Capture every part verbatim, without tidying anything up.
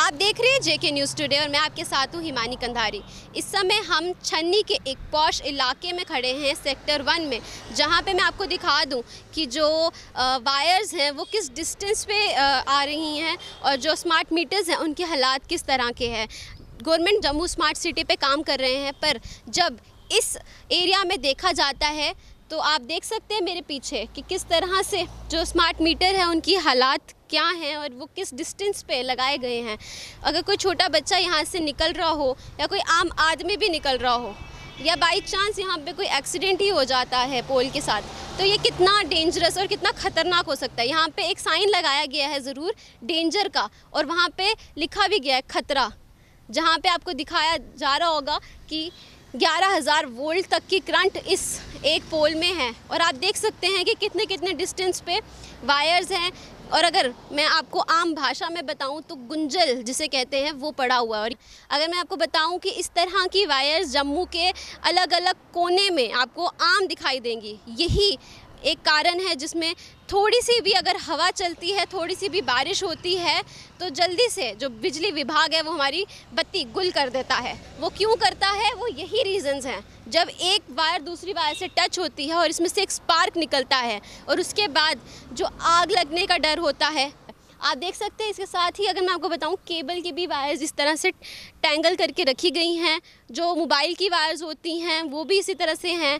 आप देख रहे हैं जेके न्यूज़ टुडे और मैं आपके साथ हूँ हिमानी कंधारी। इस समय हम छन्नी के एक पॉश इलाके में खड़े हैं सेक्टर वन में, जहाँ पे मैं आपको दिखा दूँ कि जो वायर्स हैं वो किस डिस्टेंस पे आ रही हैं और जो स्मार्ट मीटर्स हैं उनके हालात किस तरह के हैं। गवर्नमेंट जम्मू स्मार्ट सिटी पे काम कर रहे हैं, पर जब इस एरिया में देखा जाता है तो आप देख सकते हैं मेरे पीछे कि किस तरह से जो स्मार्ट मीटर है उनकी हालात क्या हैं और वो किस डिस्टेंस पे लगाए गए हैं। अगर कोई छोटा बच्चा यहाँ से निकल रहा हो या कोई आम आदमी भी निकल रहा हो या बाई चांस यहाँ पे कोई एक्सीडेंट ही हो जाता है पोल के साथ, तो ये कितना डेंजरस और कितना ख़तरनाक हो सकता है। यहाँ पे एक साइन लगाया गया है ज़रूर डेंजर का, और वहाँ पे लिखा भी गया है खतरा, जहाँ पे आपको दिखाया जा रहा होगा कि ग्यारह हज़ार वोल्ट तक की करंट इस एक पोल में है। और आप देख सकते हैं कि कितने कितने डिस्टेंस पे वायर्स हैं। और अगर मैं आपको आम भाषा में बताऊं तो गुंजल जिसे कहते हैं वो पड़ा हुआ है। और अगर मैं आपको बताऊं कि इस तरह की वायर्स जम्मू के अलग अलग कोने में आपको आम दिखाई देंगी, यही एक कारण है जिसमें थोड़ी सी भी अगर हवा चलती है, थोड़ी सी भी बारिश होती है तो जल्दी से जो बिजली विभाग है वो हमारी बत्ती गुल कर देता है। वो क्यों करता है? वो यही रीजंस हैं। जब एक वायर दूसरी वायर से टच होती है और इसमें से एक स्पार्क निकलता है और उसके बाद जो आग लगने का डर होता है, आप देख सकते हैं। इसके साथ ही अगर मैं आपको बताऊं, केबल की भी वायर्स इस तरह से टैंगल करके रखी गई हैं। जो मोबाइल की वायर्स होती हैं वो भी इसी तरह से हैं।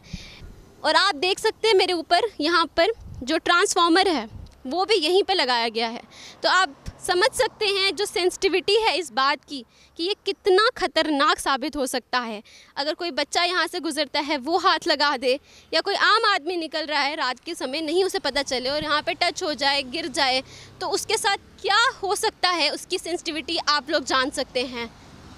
और आप देख सकते हैं मेरे ऊपर यहाँ पर जो ट्रांसफार्मर है वो भी यहीं पे लगाया गया है। तो आप समझ सकते हैं जो सेंसिटिविटी है इस बात की कि ये कितना ख़तरनाक साबित हो सकता है। अगर कोई बच्चा यहाँ से गुजरता है वो हाथ लगा दे, या कोई आम आदमी निकल रहा है रात के समय, नहीं उसे पता चले और यहाँ पे टच हो जाए, गिर जाए, तो उसके साथ क्या हो सकता है, उसकी सेंसिटिविटी आप लोग जान सकते हैं।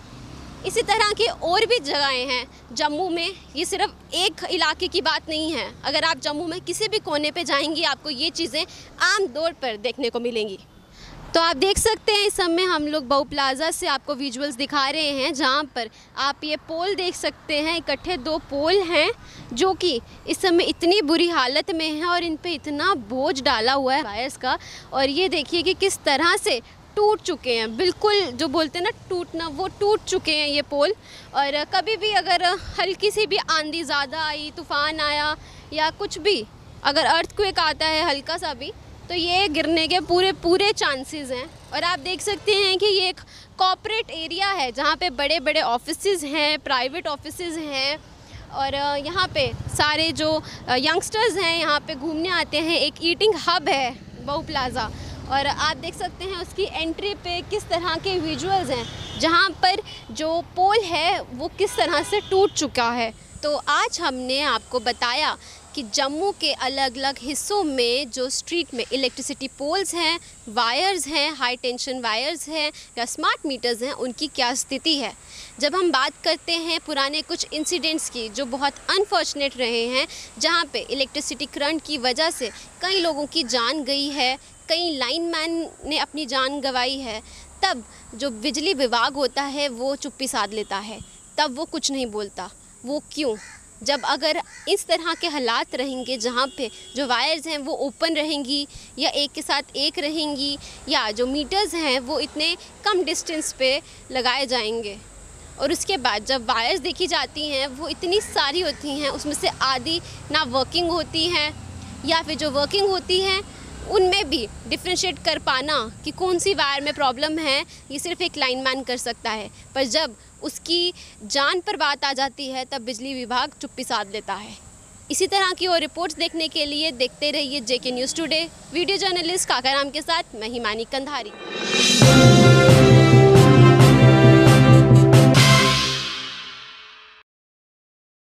इसी तरह की और भी जगहें हैं जम्मू में, ये सिर्फ एक इलाके की बात नहीं है। अगर आप जम्मू में किसी भी कोने पे जाएंगी आपको ये चीज़ें आम तौर पर देखने को मिलेंगी। तो आप देख सकते हैं इस समय हम लोग बहु प्लाजा से आपको विजुअल्स दिखा रहे हैं, जहाँ पर आप ये पोल देख सकते हैं। इकट्ठे दो पोल हैं जो कि इस समय इतनी बुरी हालत में हैं और इन पे इतना बोझ डाला हुआ है वायर्स का। और ये देखिए कि किस तरह से टूट चुके हैं, बिल्कुल जो बोलते हैं ना टूटना, वो टूट चुके हैं ये पोल। और कभी भी अगर हल्की सी भी आंधी ज़्यादा आई, तूफ़ान आया या कुछ भी, अगर अर्थक्वेक आता है हल्का सा भी, तो ये गिरने के पूरे पूरे चांसेस हैं। और आप देख सकते हैं कि ये एक कॉर्पोरेट एरिया है जहाँ पे बड़े बड़े ऑफिसेज़ हैं, प्राइवेट ऑफिसेज़ हैं। और यहाँ पे सारे जो यंगस्टर्स हैं यहाँ पे घूमने आते हैं। एक ईटिंग हब है बहु प्लाज़ा, और आप देख सकते हैं उसकी एंट्री पे किस तरह के विजुअल्स हैं, जहाँ पर जो पोल है वो किस तरह से टूट चुका है। तो आज हमने आपको बताया कि जम्मू के अलग अलग हिस्सों में जो स्ट्रीट में इलेक्ट्रिसिटी पोल्स हैं, वायर्स हैं, हाई टेंशन वायर्स हैं या स्मार्ट मीटर्स हैं, उनकी क्या स्थिति है। जब हम बात करते हैं पुराने कुछ इंसिडेंट्स की जो बहुत अनफॉर्चुनेट रहे हैं, जहाँ पे इलेक्ट्रिसिटी करंट की वजह से कई लोगों की जान गई है, कई लाइनमैन ने अपनी जान गंवाई है, तब जो बिजली विभाग होता है वो चुप्पी साध लेता है, तब वो कुछ नहीं बोलता। वो क्यों? जब अगर इस तरह के हालात रहेंगे जहाँ पे जो वायर्स हैं वो ओपन रहेंगी या एक के साथ एक रहेंगी, या जो मीटर्स हैं वो इतने कम डिस्टेंस पे लगाए जाएंगे, और उसके बाद जब वायर्स देखी जाती हैं वो इतनी सारी होती हैं, उसमें से आधी ना वर्किंग होती हैं, या फिर जो वर्किंग होती हैं उनमें भी डिफ्रेंशिएट कर पाना कि कौन सी वायर में प्रॉब्लम है, ये सिर्फ एक लाइनमैन कर सकता है। पर जब उसकी जान पर बात आ जाती है तब बिजली विभाग चुप्पी साध लेता है। इसी तरह की और रिपोर्ट्स देखने के लिए देखते रहिए JK news today. Video journalist Kakaram के साथ मैं हिमानी कंधारी।